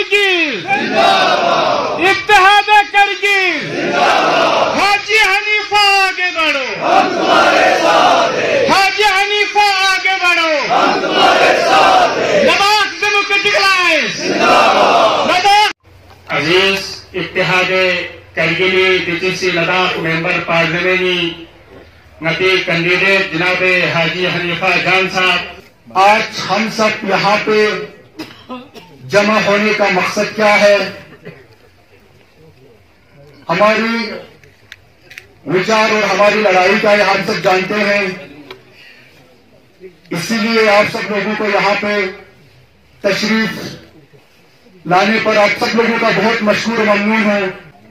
کرگل اتحاد کرگل حاجی حنیفہ آگے بڑھو حاجی حنیفہ آگے بڑھو لداخ ڈیموکریٹک لائنز لداخ عزیز اتحاد کرگلی DTC لداخ ممبر پارلیمنی نتی کینڈیڈیٹ جناب حاجی حنیفہ جان صاحب، آج ہم سب یہاں پہ جمع ہونے کا مقصد کیا ہے؟ ہماری وچار اور ہماری لڑائی کا یہ ہم سب جانتے ہیں، اسی لیے آپ سب لوگوں کو یہاں پہ تشریف لانے پر آپ سب لوگوں کا بہت مشکور ممنون ہے.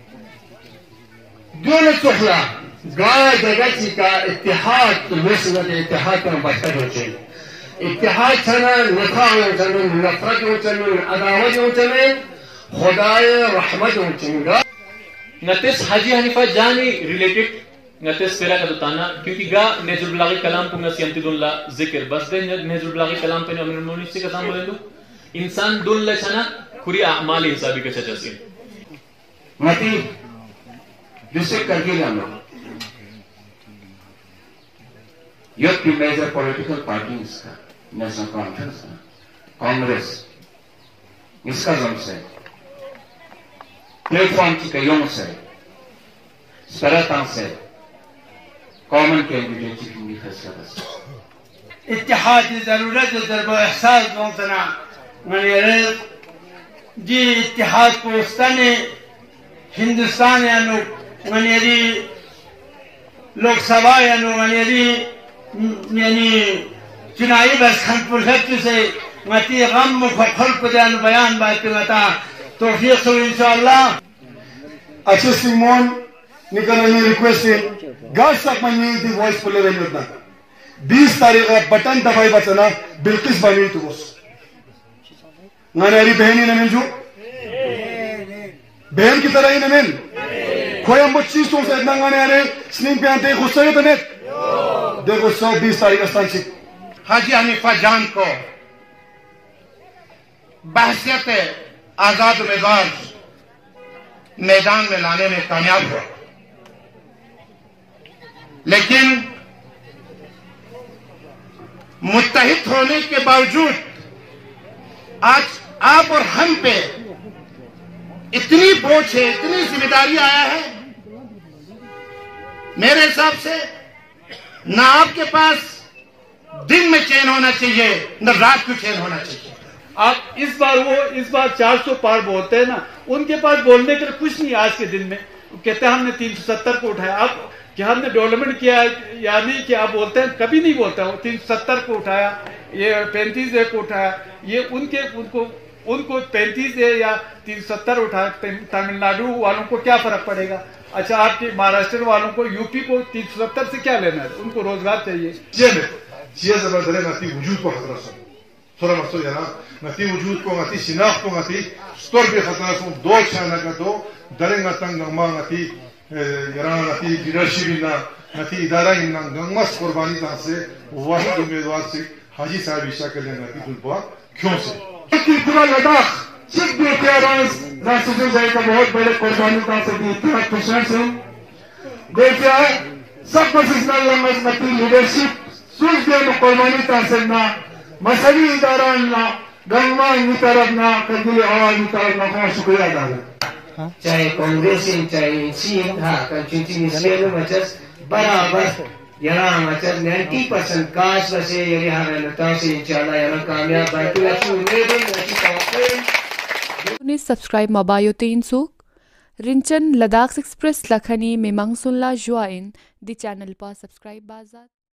دون سخلا گاہ جگہ کا اتحاد وسط اتحاد کا بہتر ہوتے ہیں. اتحاد چنا نفاق ہو چلے، نفرت ہو چلے، عداوت ہو چلے، خدای رحمت ہو چلے. نتس حاجی حنیفہ جانی ریلیٹڈ نتس پیرا کا دوتانا کیونکہ گا نہج البلاغی کلام کو نسی انتی دون لا ذکر بس دے نہج البلاغی کلام پہ امیر المومنین سے کسان بولیں دو انسان دون لا چنا کھری اعمالی حسابی کا چچا سی متی ڈسٹرکٹ کرگل ہم لوگ یوتھ کی میجر پولیٹیکل پارٹیز کا نیشنل کانفرنس کا کانگریس اس کا زم سے پلیٹ فارم کی کئیوں سے سرطان سے کامن کینڈیڈیٹ کی فیصلہ بس اتحاد کی ضرورت ضرب احساس بہتنا جی اتحاد کو استان ہندوستان منیری لوک سبھا یعنی چنائی بس کھن پرخت سے متی غم خلق دان بیان بات متا توفیق سو انشاءاللہ. Assisting Mon, Nicolani requesting, guards up my name, the voice puller in your back. These tarika button the five batana, Bilkis Bani to us. Nanari Behani Namenju Behan Kitara in a men. Koyam Butchis to say Nanganare, Slim Piante, who say the net. They will solve these tarika stanchi. حاجی حنیفہ جان کو بحثیت آزاد امیدوار میدان میں لانے میں کامیاب ہوا، لیکن متحد ہونے کے باوجود آج آپ اور ہم پہ اتنی بوجھ ہے، اتنی ذمہ داری آیا ہے، میرے حساب سے نہ آپ کے پاس دن میں چین ہونا چاہیے نہ رات کو چین ہونا چاہیے. آپ اس بار 400 پار بولتے ہیں نا، ان کے پاس بولنے کے لیے کچھ نہیں. آج کے دن میں کہتے ہیں ہم نے 370 کو اٹھایا. آپ کہ ہم نے ڈیولپمنٹ کیا یا نہیں کہ آپ بولتے ہیں؟ کبھی نہیں بولتے. 370 کو اٹھایا، یہ 35 کو اٹھایا. یہ ان کو 35 یا 370 اٹھایا. تمل ناڈو والوں کو کیا فرق پڑے گا؟ اچھا آپ کے مہاراشٹر والوں کو یوپی کو 370 سے کیا لینا ہے؟ ان کو روزگار چاہیے. سیاست بدلے نتی وجود کو خطرہ سن تھوڑا مقصد ہے نا، نتی وجود کو نتی شناخت کو نتی ستور بھی خطرہ سن دو چھانا کا دو درنگ تنگ نغمہ نتی یران نتی لیڈرشپ نتی ادارہ نغمس قربانی تھا سے واحد امیدوار سے حاجی صاحب عیشہ کے لئے نتی دلپوان کیوں سے پورا لداخ صرف بھی اتحاد راشدین صاحب کا بہت بڑے قربانی تھا سے اتحاد پرسنٹ سے دیکھا ہے سب پرسنل لنگز نتی لیڈرشپ سوچ دے میں قربانی تاثرنا مذہبی اداراننا گنگمان طرفنا کرگلی آواز طرفنا خواہ شکریہ دارا. چاہے کانگریسین چاہے انسین تھا کنچنچی نسیلو مچس برابر یہاں مچس 90% کاش بسے یعنی ہمیں نتاو سے انشاءاللہ یہاں کامیاب باقی اچھی امیدیں اچھی توقع. سبسکرائب مبایو تین سوک رنچن لداخ ایکسپریس لکھنی میمنگ سنلا جوائن دی چینل پر سبسکرائب بازات.